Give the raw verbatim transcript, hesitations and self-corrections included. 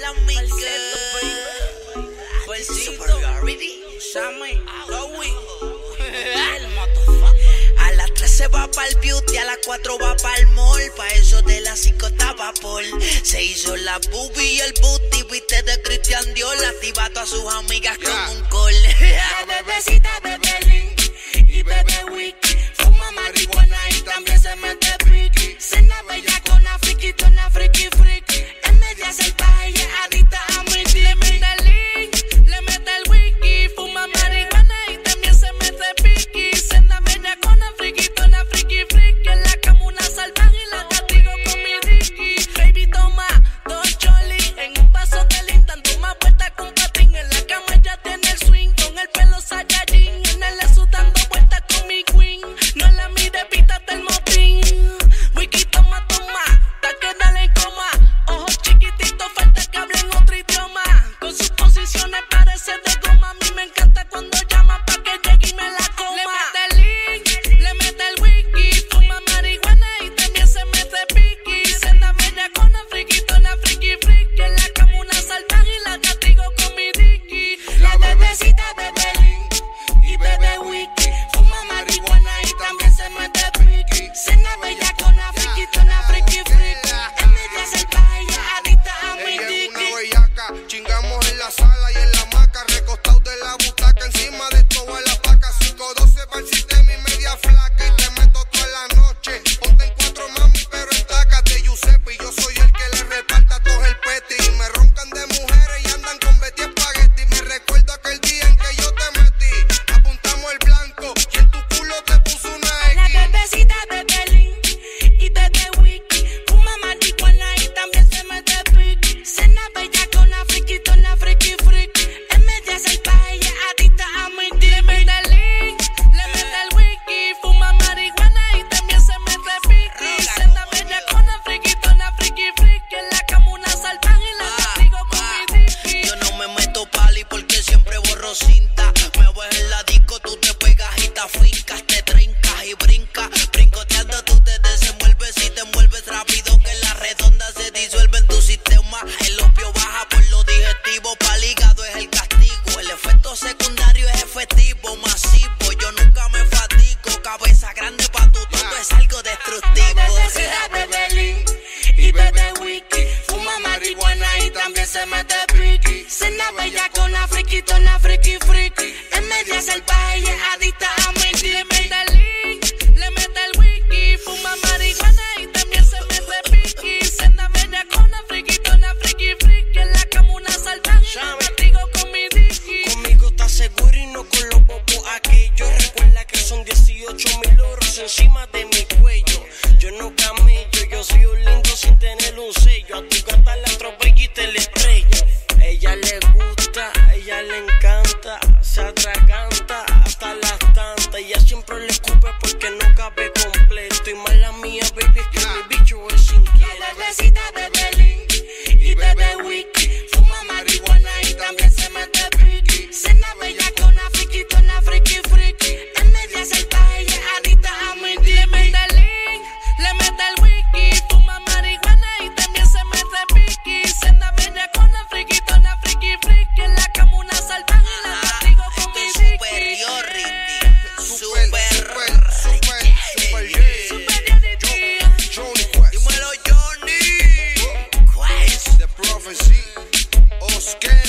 la amiga. Bolsito, Sammy, Lowy. El motherfucker. A las tres se va pa'l beauty, a las cuatro va pa'l mall. Pa' eso de las cinco estaba Paul. Se hizo la boobie y el booty, viste de Christian Dior. Activa a todas sus amigas yeah. con un call. La bebecita bebe Link y bebe wiki. Fuma marihuana y también se mete piqui. Cena bella con una friquitona, friki friki. En media salvaje y es adicta a mi tiki. Le mete el Link, le mete el wiki. Fuma marihuana y también se mete piqui. Cena bella con una friquitona, friki friki. En la cama una salvaje y la castigo con mi dicky. Baby toma dos choli en un paso de Link, dando más vueltas con patín. En la cama ella tiene el swing con el pelo Saiyajin. En el eso dando vueltas con mi queen. No la mire, pítate el motín. Wiki toma, toma, hasta que dale en coma. Ojos chiquititos, falta que hablen otro idioma. Con sus posiciones parece de goma. A mí me encanta cuando llama pa' que llegue y me la coma. Le mete el Link, le mete el wiki. Fuma marihuana y también se mete piqui. Cena bella con una friquitona, friki friki. En la cama una salvaje y la castigo con mi dicky. La bebecita bebe Link y bebe wiki. Fuma marihuana y también se mete piqui. Cena bella con una friquitona, friki friki. En media salvaje y es adicta a mi Ella es dicky. una bellaca, chingamos en la sala y en la hamaca, recostados de la butaca, encima de todo en la placa, cinco doce para el sistema y media flaca, y te meto toda la noche, ponte en cuatro mami, pero estácate Giuseppe, y yo soy el que le reparta todo el peti, y me roncan de mujeres y andan con Betty Espagueti, me recuerdo aquel día en que yo te metí, apuntamos el blanco, y en tu culo te puso una La X. bebecita bebe Link y bebe wiki. Fuma marihuana y también se mete piqui. Cena bella con una friquitona, friki friki. En media salvaje y es adicta a mi Le dicky. mete el Link, le mete el wiki. Fuma marihuana y también se mete piqui. Cena bella con una friquitona, friki friki. En la cama una salvaje y la castigo con mi dicky. Yo no me meto pali porque siempre borro cinta. Me ves en la disco, tú te pegas y te afincas, te trincas y brincas. Brincoteando tú te desenvuelves y te mueves rápido que la redonda se disuelve en tu sistema. El opio baja por lo digestivo, pa'l hígado es el castigo. El efecto secundario es efectivo, masivo. Yo nunca me fatigo, cabeza grande pa' tu todo es algo destructivo. La bebecita bebe Link y bebe wiki. Fuma marihuana y también se mete piqui. Cena bella con una friquitona, friki friki. En media salvaje y es adicta a mi Le dicky. mete el Link, le mete el wiki. Fuma marihuana y también se mete piqui. Cena bella con una friquitona, friki friki. En la cama una salvaje y la castigo con mi dicky. Conmigo estás seguro y no con los bobos aquellos. Recuerda que son dieciocho mil euros encima de mi cuello. Yo no camello, yo soy un lindo sin tener un sello. A tu gata la atropello y te la estrello. Ella le gusta, ella le encanta, se atraganta hasta las tantas. Ella siempre le escupe porque no cabe completo. Y mala mía, baby, es que mi bicho es La inquieto. bebecita bebe Link y bebe wiki. Fuma marihuana y también se mete piqui. Cena bella con una friquitona, friki friki. En media salvaje y es adicta a mi Le dicky. mete el Link, le mete el wiki. Fuma marihuana y también se mete piqui. Cena bella con una friquitona, friki friki. En la cama una salvaje y la castigo con mi dicky. Superiority, Super, super, super, super, yeah. Superiority. Johnny Quest, dímelo Johnny. Quest. The Prophecy, Oscar.